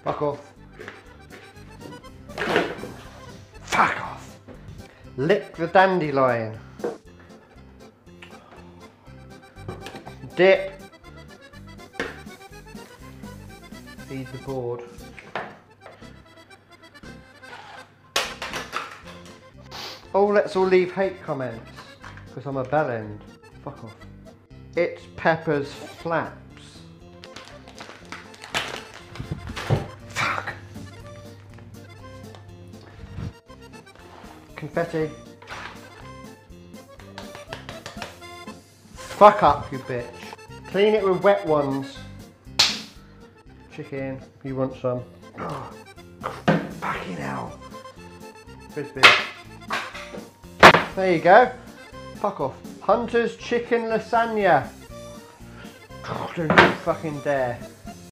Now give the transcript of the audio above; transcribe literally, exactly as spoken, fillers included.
Fuck off. Fuck off. Lick the dandelion. Dip. Feed the board. Oh, let's all leave hate comments, because I'm a bellend. Fuck off. It's Pepper's flaps. Fuck. Confetti. Fuck up, you bitch. Clean it with wet ones. Chicken, you want some? Oh, fucking hell. Frisbee. There you go. Fuck off. Hunter's chicken lasagna. Oh, don't you fucking dare.